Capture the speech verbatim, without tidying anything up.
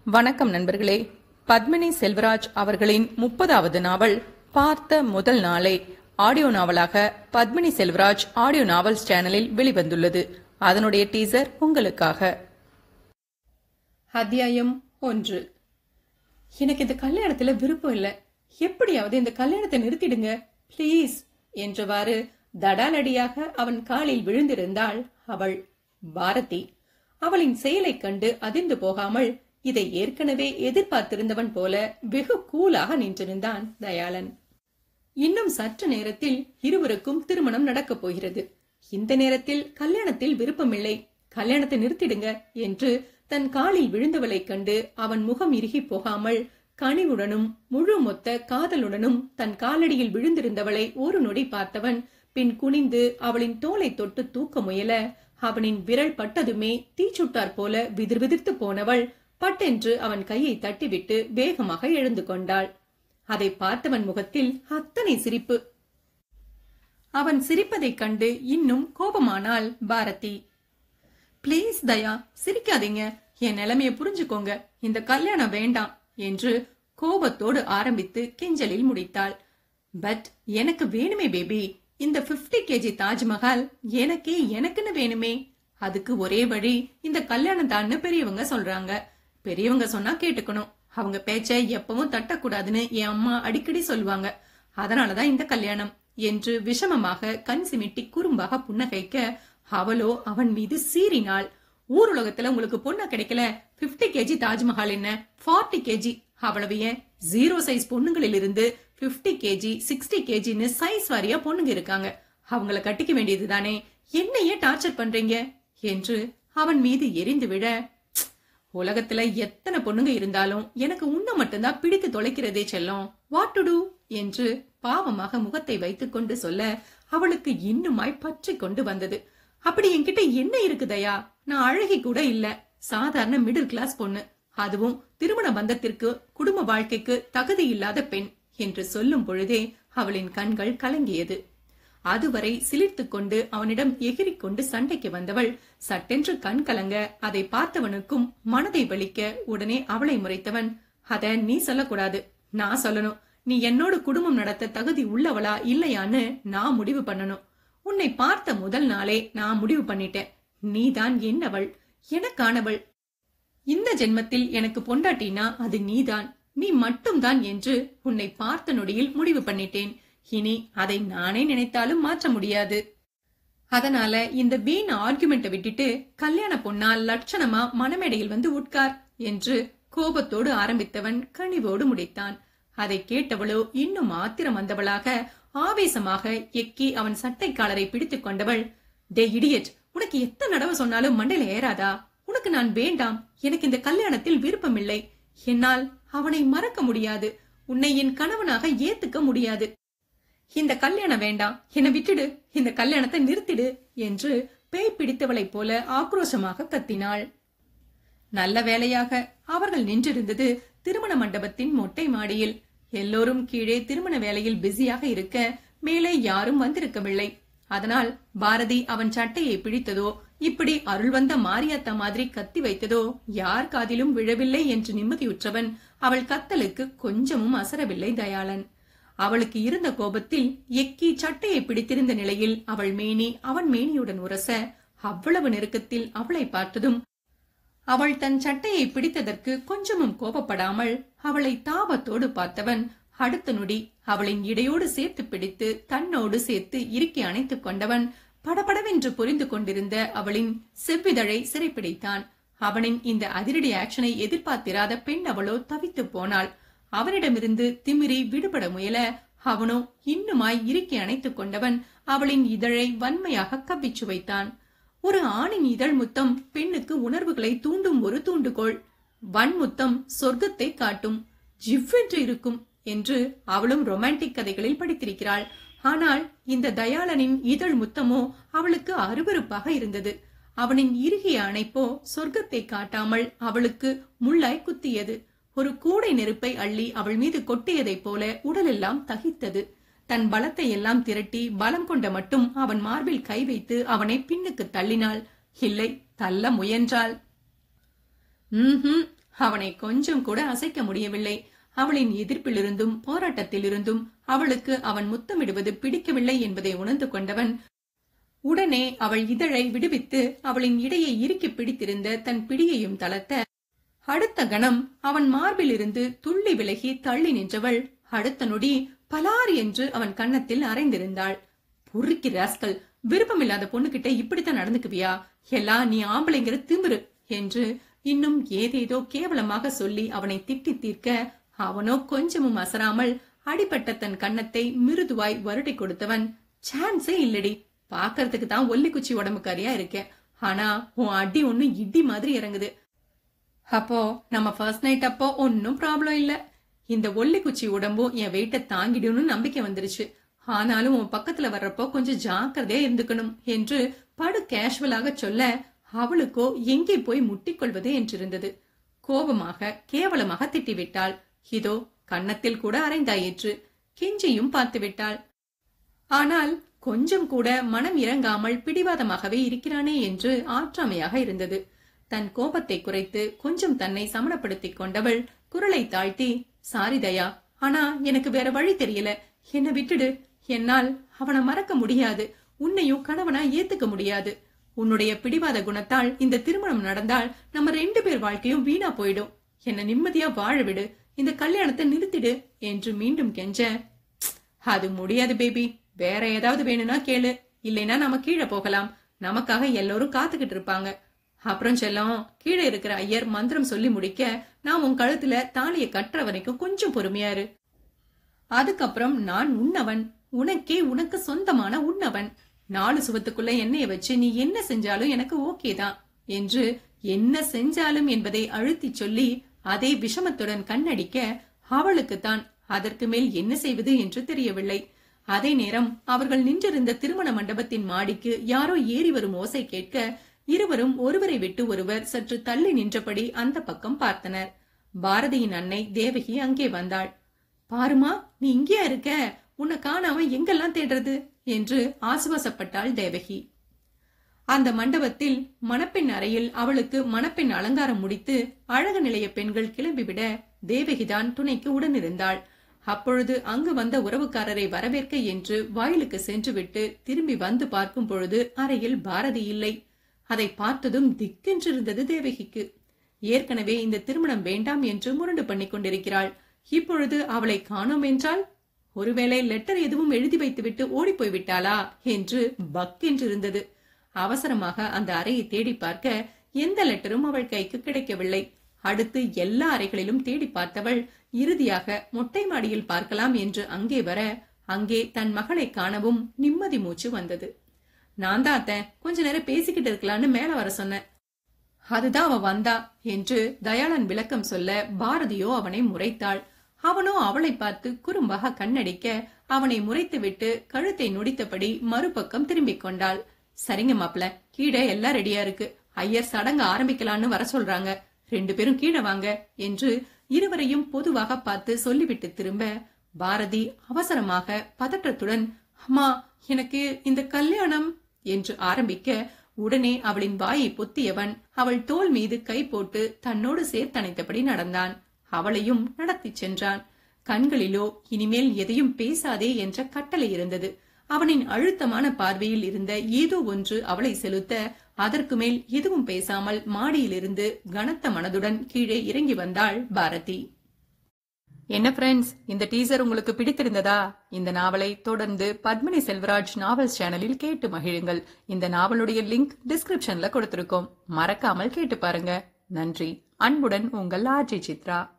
வணக்கம் நண்பர்களே. பத்மினி செல்வராஜ் அவர்களின் முப்பதாவது நாவல் பார்த்த முதல் நாளே ஆடியோ நாவலாக பத்மினி செல்வராஜ் ஆடியோ நாவல்ஸ் சேனலில் வெளிவந்துள்ளது. அதனுடைய டீசர் உங்களுக்காக. அத்தியாயம் ஒன்று. எனக்கு இந்த கல்யாணத்துல விருப்பம் இல்ல, எப்படியாவது இந்த கல்யாணத்தை நிறுத்திடுங்க பிளீஸ் என்றவாறு தடாலடியாக அவன் காலில் விழுந்திருந்தாள் அவள் பாரதி. அவளின் செயலை கண்டு அதிர்ந்து போகாமல் இதை ஏற்கனவே எதிர்பார்த்திருந்தவன் போல வெகு கூலாக நின்றிருந்தான் தயாளன். இன்னும் சற்று நேரத்தில் இருவருக்கும் திருமணம் நடக்கப் போகிறது. இந்த நேரத்தில் கல்யாணத்தில் விருப்பமில்லை, கல்யாணத்தை நிறுத்திடுங்க என்று தன் காலில் விழுந்தவளை கண்டு அவன் முகம் இறுகி போகாமல் கனிவுடனும் முழு மொத்த காதலுடனும் தன் காலடியில் விழுந்திருந்தவளை ஒரு நொடி பார்த்தவன் பின் குனிந்து அவளின் தோலை தொட்டு தூக்க முயல அவனின் விரல் பட்டதுமே தீச்சுட்டார் போல விதிர் விதிர்த்து போனவள் பட்டென்று அவன் கையை தட்டிவிட்டு வேகமாக எழுந்து கொண்டாள். அதை பார்த்தவன் முகத்தில் அத்தனை சிரிப்பு. அவன் சிரிப்பதைக் கண்டு இன்னும் கோபமானாள் பாரதி. பிளீஸ் தயா, சிரிக்காதீங்க, என் நிலைமைய புரிஞ்சுக்கோங்க, இந்த கல்யாணம் வேண்டாம் என்று கோபத்தோடு ஆரம்பித்து கெஞ்சலில் முடித்தாள். பட் எனக்கு வேணுமே பேபி, இந்த பிப்டி கேஜி தாஜ்மஹால் எனக்கே எனக்குன்னு வேணுமே. அதுக்கு ஒரே வழி இந்த கல்யாணம் தான்னு பெரியவங்க சொல்றாங்க. பெரியவங்க சொன்னா கேட்டுக்கணும், அவங்க பேச்ச எப்பவும் தட்டக்கூடாதுன்னு என் அம்மா அடிக்கடி சொல்லுவாங்க. அதனாலதான் இந்த கல்யாணம் என்று விஷமமாக கண் சிமிட்டி குறும்பாக புன்னகைக்க அவளோ அவன் மீது சீறினாள். ஊருலகத்துல உங்களுக்கு பொண்ணு கிடைக்கல, பிப்டி கேஜி தாஜ்மஹால் என்ன ஃபார்ட்டி கேஜி, அவ்வளவு ஏன் ஜீரோ சைஸ் பொண்ணுங்களில் இருந்து பிப்டி கேஜி சிக்ஸ்டி கேஜின்னு சைஸ் வாரியா பொண்ணுங்க இருக்காங்க, அவங்கள கட்டிக்க வேண்டியதுதானே, என்னையே டார்ச்சர் பண்றீங்க என்று அவன் மீது எரிந்து விட, உலகத்துல எத்தனை பொண்ணுங்க இருந்தாலும் எனக்கு உன்னை மட்டும்தான் பிடித்து தொலைக்கிறதே செல்லம், வாட் டு டூ என்று பாவமாக முகத்தை வைத்துக் கொண்டு சொல்ல அவளுக்கு இன்னுமாய் பற்றி கொண்டு வந்தது. அப்படி என்கிட்ட என்ன இருக்குதையா, நான் அழகி கூட இல்ல, சாதாரண மிடில் கிளாஸ் பொண்ணு, அதுவும் திருமண பந்தத்திற்கு குடும்ப வாழ்க்கைக்கு தகுதி இல்லாத பெண் என்று சொல்லும் பொழுதே அவளின் கண்கள் கலங்கியது. அதுவரை சிலிர்த்து கொண்டு அவனிடம் எகிரிக் கொண்டு சண்டைக்கு வந்தவள் சட்டென்று கண் கலங்க அதை பார்த்தவனுக்கும் மனதை வலிக்க உடனே அவளை முறைத்தவன், அத நீ சொல்லக்கூடாது, நான் சொல்லணும். நீ என்னோட குடும்பம் நடத்த தகுதி உள்ளவளா இல்லையான்னு நான் முடிவு பண்ணணும். உன்னை பார்த்த முதல் நாளே நான் முடிவு பண்ணிட்டேன், நீதான் என்னவள், எனக்கானவள். இந்த ஜென்மத்தில் எனக்கு பொண்டாட்டினா அது நீதான், நீ மட்டும்தான் என்று உன்னை பார்த்த நொடியில் முடிவு பண்ணிட்டேன். இனி அதை நானே நினைத்தாலும் மாற்ற முடியாது. அதனால இந்த வீண் ஆர்குமெண்ட்டை விட்டுட்டு கல்யாண பொண்ணா லட்சணமா மணமேடையில் வந்து உட்கார் என்று கோபத்தோடு ஆரம்பித்தவன் கனிவோடு முடித்தான். அதை கேட்டவளோ இன்னும் ஆத்திரம் வந்தவளாக ஆவேசமாக எக்கி அவன் சட்டை காலரை பிடித்துக் கொண்டவள், டே இடியட், உனக்கு எத்தனை தடவை சொன்னாலும் மண்டையில ஏறாதா, உனக்கு நான் வேண்டாம், எனக்கு இந்த கல்யாணத்தில் விருப்பமில்லை, என்னால் அவனை மறக்க முடியாது, உன்னை என் கணவனாக ஏத்துக்க முடியாது, இந்த கல்யாணம் வேண்டாம், என்னை விட்டுடு, இந்த கல்யாணத்தை நிறுத்திடு என்று பேய் பிடித்தவளைப் போல ஆக்ரோஷமாக கத்தினாள். நல்ல வேளையாக அவர்கள் நின்றிருந்தது திருமண மண்டபத்தின் மொட்டை மாடியில். எல்லோரும் கீழே திருமண வேலையில் பிஸியாக இருக்க மேலே யாரும் வந்திருக்கவில்லை. அதனால் பாரதி அவன் சட்டையை பிடித்ததோ இப்படி அருள் வந்த மாரியாத்தா மாதிரி கத்தி வைத்ததோ யார் காதிலும் விழவில்லை என்று நிம்மதியுற்றவன் அவள் கத்தலுக்கு கொஞ்சமும் அசரவில்லை தயாளன். அவளுக்கு இருந்த கோபத்தில் எக்கி சட்டையை பிடித்திருந்த நிலையில் அவள் மேனி அவன் மேனியுடன் உரச அவ்வளவு நெருக்கத்தில் அவளை பார்த்ததும் அவள் தன் சட்டையை பிடித்ததற்கு கொஞ்சமும் கோபப்படாமல் அவளை தாபத்தோடு பார்த்தவன் அடுத்த நொடி அவளின் இடையோடு சேர்த்து பிடித்து தன்னோடு சேர்த்து இறுக்கி அணைத்துக் கொண்டவன் படபடவென்று புரிந்து கொண்டிருந்த அவளின் செவ்விதழை சிறைப்பிடித்தான். அவனின் இந்த அதிரடி ஆக்ஷனை எதிர்பார்த்திராத பெண் அவளோ தவித்து போனாள். அவனிடமிருந்து திமிரி விடுபட முயல அவனோ இன்னுமாய் இறுக்கி அணைத்துக் கொண்டவன் அவளின் இதழை வன்மையாக கவ்விச்சு வைத்தான். ஒரு ஆணின் இதழ் முத்தம் பெண்ணுக்கு உணர்வுகளை தூண்டும் ஒரு தூண்டுகோள். வன்முத்தம் சொர்க்கத்தை காட்டும், ஜிவ்வென்று இருக்கும் என்று அவளும் ரொமான்டிக் கதைகளில் படித்திருக்கிறாள். ஆனால் இந்த தயாளனின் இதழ் முத்தமோ அவளுக்கு அருவருப்பாக இருந்தது. அவனின் இறுகிய அணைப்போ சொர்க்கத்தை காட்டாமல் அவளுக்கு முள்ளாய் குத்தியது. ஒரு கூடை நெருப்பை அள்ளி அவள் மீது கொட்டியதைப் போல உடலெல்லாம் தகித்தது. தன் பலத்தை எல்லாம் திரட்டி பலம் கொண்ட மட்டும் அவன் மார்பில் கை வைத்து அவனை பின்னுக்கு தள்ளினாள். இல்லை, தள்ள முயன்றாள். ம் அவனை கொஞ்சம் கூட அசைக்க முடியவில்லை. அவளின் எதிர்ப்பிலிருந்தும் போராட்டத்திலிருந்தும் அவளுக்கு அவன் முத்தமிடுவது பிடிக்கவில்லை என்பதை உணர்ந்து கொண்டவன் உடனே அவள் இதழை விடுவித்து அவளின் இடையை இறுக்கி பிடித்திருந்த தன் பிடியையும் தளர்த்த, அடுத்த கணம் அவன் மார்பில் இருந்து துள்ளி விலகி தள்ளி நின்றவள் அடுத்த நொடி பலார் என்று அவன் கன்னத்தில் அரைந்திருந்தாள். பொறுக்கி ராஸ்கல், விருப்பமில்லாத பொண்ணுகிட்ட இப்படித்தான் நடந்துக்குவியா? எல்லாம் நீ ஆம்பளைங்கிற திமிரு என்று இன்னும் ஏதேதோ கேவலமாக சொல்லி அவனை திட்டி தீர்க்க, அவனோ கொஞ்சமும் அசராமல் அடிபட்ட தன் கன்னத்தை மிருதுவாய் வருடி கொடுத்தவன், சான்ஸே இல்லடி, பாக்கறதுக்கு தான் ஒல்லி குச்சி உடம்புக்காரியா இருக்கேன், ஆனா உன் அடி ஒண்ணு இடி மாதிரி இறங்குது. அப்போ நம்ம ஃபர்ஸ்ட் நைட் அப்போ ஒன்னும் ப்ராப்ளம் இல்ல, இந்த ஒல்லி குச்சி உடம்பும் என் வெயிட்ட தாங்கிடும்னு நம்பிக்கை வந்துருச்சு. ஆனாலும் உன் பக்கத்துல வர்றப்போ கொஞ்சம் ஜாக்கிரதையா இருந்துக்கணும் என்று படு கேஷுவலாக சொல்ல, அவளுக்கோ எங்கே போய் முட்டிக்கொள்வது என்றிருந்தது. கோபமாக கேவலமாக திட்டிவிட்டாள். இதோ கன்னத்தில் கூட அரைந்தாயிற்று. கெஞ்சியும் பார்த்து விட்டாள். ஆனால் கொஞ்சம் கூட மனம் இறங்காமல் பிடிவாதமாகவே இருக்கிறானே என்று ஆற்றாமையாக இருந்தது. தன் கோபத்தை குறைத்து கொஞ்சம் தன்னை சமணப்படுத்திக் கொண்டவள் குரலை தாழ்த்தி, சாரி தயா, ஆனா எனக்கு வேற வழி தெரியல, என்ன விட்டுடு. என்னால் அவனை மறக்க முடியாது, உன்னையும் கணவனா ஏத்துக்க முடியாது. உன்னுடைய பிடிவாத குணத்தால் இந்த திருமணம் நடந்தால் நம்ம ரெண்டு பேர் வாழ்க்கையும் வீணா போயிடும். என்ன நிம்மதியா வாழ விடு, இந்த கல்யாணத்தை நிறுத்திடு என்று மீண்டும் கெஞ்ச, அது முடியாது பேபி, வேற ஏதாவது வேணும்னா கேளு, இல்லைன்னா நம்ம கீழே போகலாம், நமக்காக எல்லோரும் காத்துக்கிட்டு இருப்பாங்க. அப்புறம் செல்லம், கீழே இருக்கிற ஐயர் மந்திரம் சொல்லி முடிக்க நான் உன் கழுத்துல தாலியை கட்டுற வரைக்கும் கொஞ்சம் பொறுமையாரு. அதுக்கப்புறம் நான் உன்னவன், உனக்கே உனக்கு சொந்தமான உன்னவன். நாலு சுவத்துக்குள்ள எண்ணெயை வச்சு நீ என்ன செஞ்சாலும் எனக்கு ஓகே தான் என்று என்ன செஞ்சாலும் என்பதை அழுத்தி சொல்லி அதே விஷமத்துடன் கண்ணடிக்க, அவளுக்குத்தான் அதற்கு மேல் என்ன செய்வது என்று தெரியவில்லை. அதே நேரம் அவர்கள் நின்றிருந்த திருமண மண்டபத்தின் மாடிக்கு யாரோ ஏறி வரும் ஓசை கேட்க, இருவரும் ஒருவரை விட்டு ஒருவர் சற்று தள்ளி நின்றபடி அந்த பக்கம் பார்த்தனர். பாரதியின் அன்னை தேவகி அங்கே வந்தாள். பாருமா, நீ இங்கே இருக்க, உன்னை காணாம எங்கெல்லாம் தேடுறது என்று ஆசுவாசப்பட்டாள் தேவகி. அந்த மண்டபத்தில் மணப்பெண் அறையில் அவளுக்கு மணப்பெண் அலங்காரம் முடித்து அழகு நிலைய பெண்கள் கிளம்பிவிட தேவகிதான் துணைக்கு உடனிருந்தாள். அப்பொழுது அங்கு வந்த உறவுக்காரரை வரவேற்க என்று வாயிலுக்கு சென்றுவிட்டு திரும்பி வந்து பார்க்கும் பொழுது அறையில் பாரதி இல்லை. அதை பார்த்ததும் திக்கென்றிருந்தது தேவகிக்கு. ஏற்கனவே இந்த திருமணம் வேண்டாம் என்று முரண்டு பண்ணி கொண்டிருக்கிறாள். இப்பொழுது அவளை காணோம் என்றால் ஒருவேளை லெட்டர் எதுவும் எழுதி வைத்துவிட்டு ஓடி போய்விட்டாளா என்று பக்கென்றிருந்தது. அவசரமாக அந்த அறையை தேடி பார்க்க எந்த லெட்டரும் அவள் கைக்கு கிடைக்கவில்லை. அடுத்து எல்லா அறைகளிலும் தேடி பார்த்தவள் இறுதியாக மொட்டை மாடியில் பார்க்கலாம் என்று அங்கே வர, அங்கே தன் மகளை காணவும் நிம்மதி மூச்சு வந்தது. நான் தான் அத்த கொஞ்ச நேரம் பேசிக்கிட்டு இருக்கலான்னு மேல வர சொன்னேன், அதுதான் அவ வந்தா என்று தயாளன் விளக்கம் சொல்ல, பாரதியோ அவனை முறைத்தாள். அவனோ அவளை பார்த்து குறும்பாக கண்ணடிக்க அவனை முறைத்துவிட்டு கழுத்தை நொடித்தபடி மறுபக்கம் திரும்பிக் கொண்டாள். சரிங்க மாப்ள, கீழே எல்லாம் ரெடியா இருக்கு, ஐயர் சடங்கு ஆரம்பிக்கலான்னு வர சொல்றாங்க, ரெண்டு பேரும் கீழே வாங்க என்று இருவரையும் பொதுவாக பார்த்து சொல்லிவிட்டு திரும்ப, பாரதி அவசரமாக பதற்றத்துடன், அம்மா எனக்கு இந்த கல்யாணம் என்று ஆரம்பிக்க, உடனே அவளின் வாயை பொத்தியவன் அவள் தோள் மீது கை போட்டு தன்னோடு சேர்த்தணைத்தபடி நடந்தான். அவளையும் நடத்தி சென்றான். கண்களிலோ இனிமேல் எதையும் பேசாதே என்ற கட்டளை இருந்தது. அவனின் அழுத்தமான பார்வையில் இருந்த ஏதோ ஒன்று அவளை செலுத்த, அதற்கு மேல் எதுவும் பேசாமல் மாடியிலிருந்து கனத்த மனதுடன் கீழே இறங்கி வந்தாள் பாரதி. என்ன ஃப்ரெண்ட்ஸ், இந்த டீசர் உங்களுக்கு பிடித்திருந்ததா? இந்த நாவலை தொடர்ந்து பத்மினி செல்வராஜ் நாவல்ஸ் சேனலில் கேட்டு மகிழுங்கள். இந்த நாவலுடைய லிங்க் டிஸ்கிரிப்ஷன்ல கொடுத்திருக்கோம், மறக்காமல் கேட்டு பாருங்க. நன்றி. அன்புடன் உங்கள் ஆர்ஜி சித்ரா.